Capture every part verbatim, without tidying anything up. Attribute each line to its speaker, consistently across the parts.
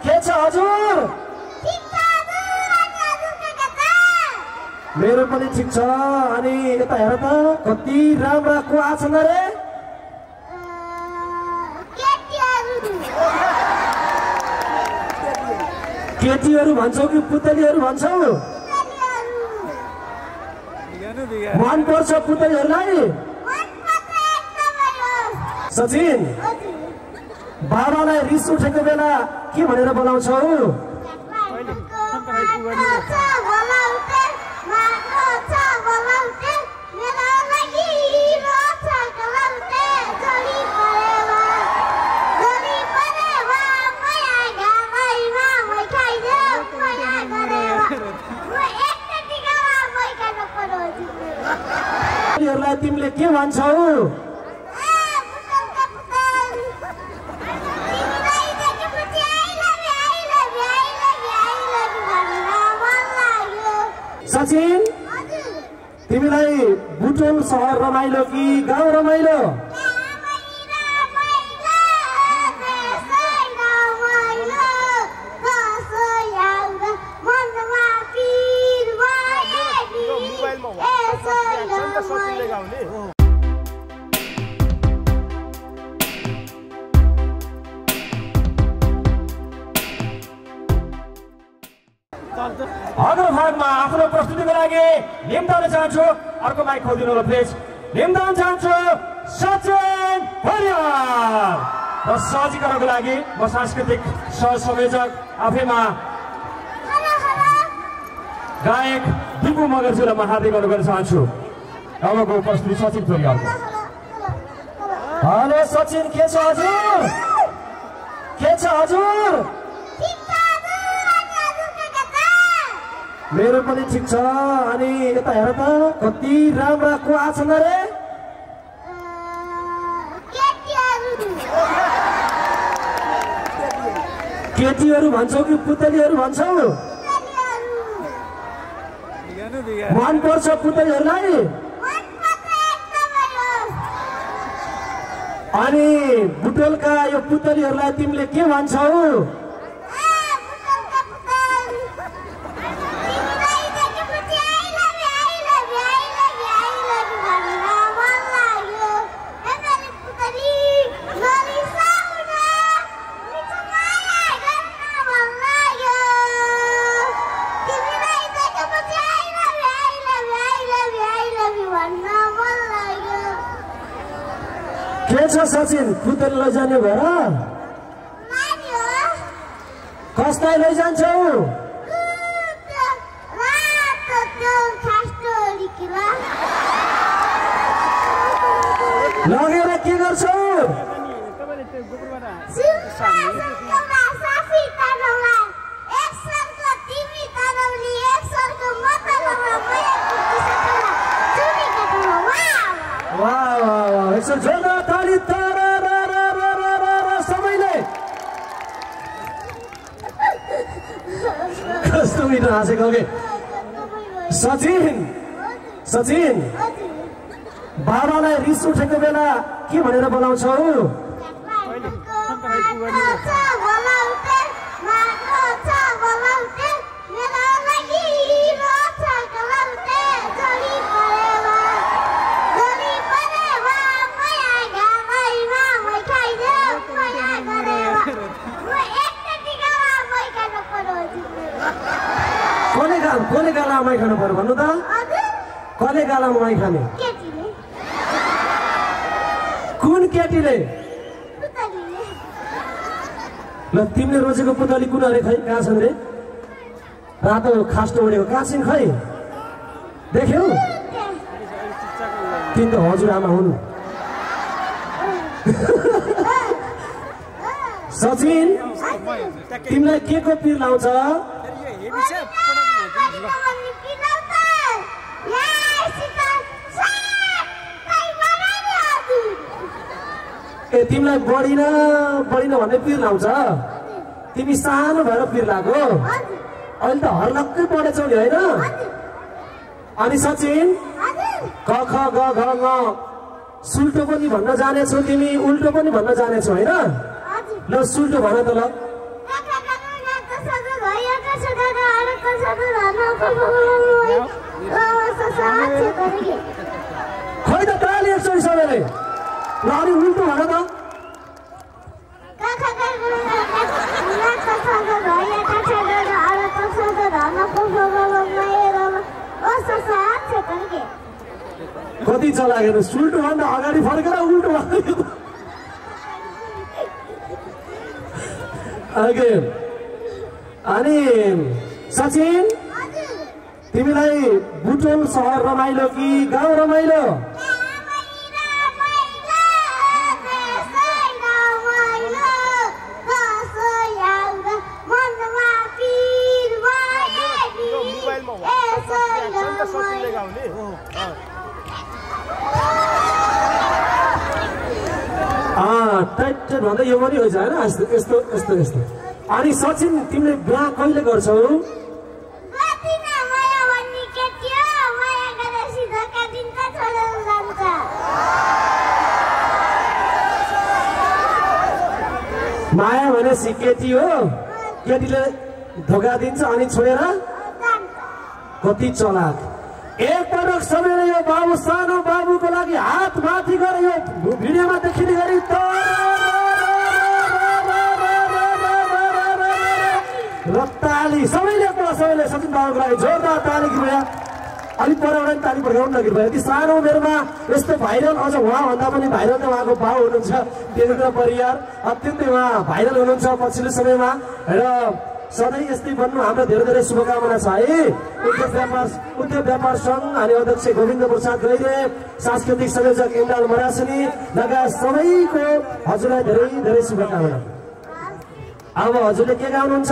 Speaker 1: के छ हजुर? मेरो पनि ठिक छ। अनि यता हेर त कति राम्रा कुवा छन् रे। केटीहरू भन्छौ कि पुतलीहरू भन्छौ? मन पर्छ पुतलीहरूलाई? सचिन बाबालाई रिस उठेको बेला के भनेर बोलाउँछौ? तिमीले के भन्छौ? सचिन तिमीलाई बुटोल सहर रमाइलो कि गाउँ रमाइलो? अग्लो भागमा आफ्नो प्रस्तुतिको लागि निम्ताउन चाहन्छु। अर्को माइक खोलिदिनु होला प्लिज। निम्ताउन चाहन्छु सचिन परियार र सहजीकरणको लागि म सांस्कृतिक सहसंयोजक आफैमा गायक दिपु मगरज्यूलाई म हार्दिक अनुरोध गर्न चाहन्छु। अबको प्रस्तुति सचिन परियारको। हेलो सचिन के छ हजुर? के छ हजुर? मेरो पनि ठिक छ। अनि यता हेर त कति राम्रा कुवा छन् रे। केटीहरू भन्छौ कि पुतलीहरू भन्छौ? मन पर्छ पुतलीहरूलाई? अनि बुटोलका यो पुतलीहरूलाई तिमीले के भन्छौ? के छ सचिन पुतली लैजाने भएर? कसलाई लैजान्छौ? लगेर के गर्छौ? सचिन सचिन बाबालाई रिस उठेको बेला के भनेर बोलाउँछौ? कसले गाला माइ खानु पर्यो भन्नु त? कसले गाला माइ खाने? कुन केटीले? ल तिमीले रोजेको पुतली कुन अरे? खै कहाँ छन् रे? रातो खास्टो उडेको कहाँ छिन् खै? देख्यौ? तिमी त हजुरआमा हुनु। सचिन तिमीलाई के को पिर लाउँछ? ए तिमीलाई बढिन बढिन भन्ने पिर लाउँछ? तिमी सानो भएर पिर लाग्यो? अहिले त हर्लक्कै बढेछौ नि होइन? अनि सचिन क ख ग घ ङ सुल्टो पनि भन्न जानेछौ तिमी, उल्टो पनि भन्न जानेछौ होइन? ल सुल्टो भन त। ल ल अनि उल्टो भन त कति चलाएको उल्टो भन्दा अगाडि फर्केर उल्टो भयो ओके अनि सचिन तिमीलाई बुटोल सहर रमाइलो कि गाउँ रमाइलो भन्दा यो पनि हुन्छ होइन यस्तो यस्तो यस्तो यस्तो अनि सचिन तिमीले बिहा कहिले गर्छौ माया भने केटी हो केटीले धोका दिन्छ अनि छोडेर कति चलाक एकपटक सबैले यो बाबु सानो बाबुको लागि हात माथि गरेर यो भिडियोमा देखिने गरी र ताली सबैले सबैले सचिन बाबुको लागि जोरदार ताली कृपया अलिक परबाट ताली पठाउनु न कृपया यति सानो उमेरमा यस्तो भाइरल अझ उहाँभन्दा पनि भाइरल त उहाँको बाउ हुनुहुन्छ देवेन्द्र परियार अत्यन्तै उहाँ भाइरल हुनुहुन्छ पछिल्लो समयमा र सधैँ यस्तै बन्नु हाम्रो धेरै धेरै शुभकामना छ है उद्योग व्यापार उद्योग व्यापार सङ्घ अनि अध्यक्ष गोविन्द प्रसाद गैरे सांस्कृतिक संयोजक इमरान मरासनी लगायत सबैको हजुरलाई धेरै धेरै शुभकामना अब हजुरले के गाउनुहुन्छ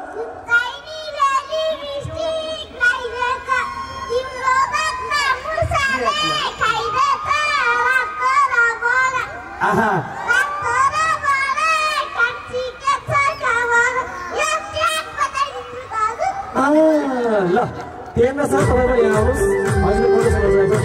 Speaker 1: आहा ल त्यहाँ छ तपाईँ पनि यहाँ आउनुहोस् हजुरले बोल्न सक्नुहुन्छ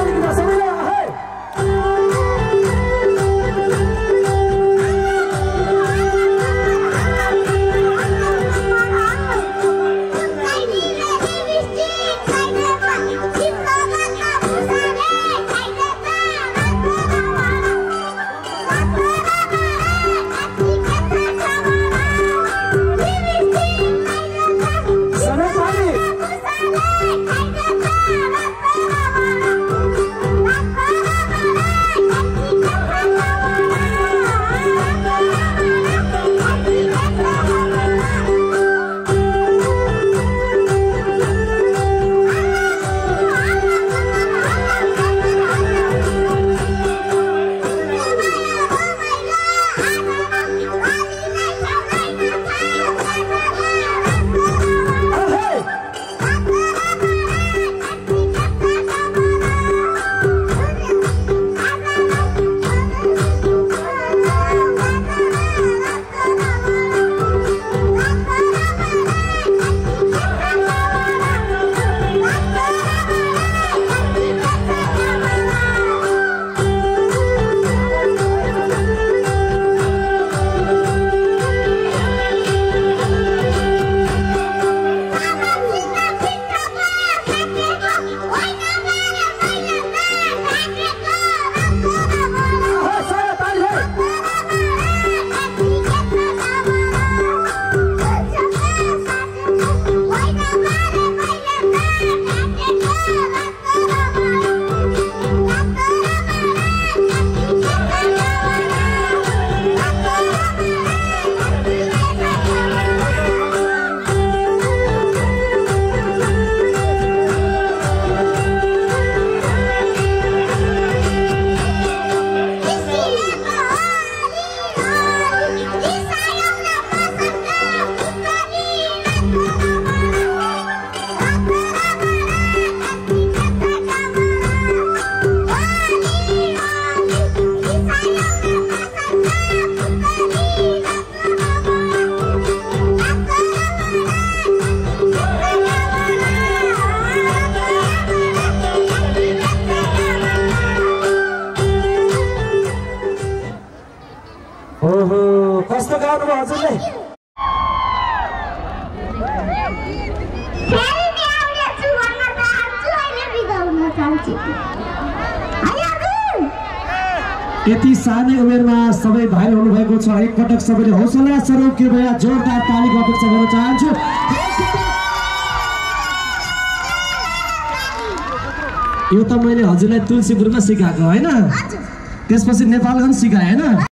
Speaker 1: कस्तो गाउनुभयो हजुरले यति सानै उमेरमा सबै भाइहरू हुनुभएको छ। एकपटक सबैले हौसला स्वरूप कृपया जोरदार तालीको अपेक्षा गर्न चाहन्छु। यो त मैले हजुरलाई तुलसीपुरमा सिकाएको होइन, त्यसपछि नेपालगञ्ज सिकाएँ होइन।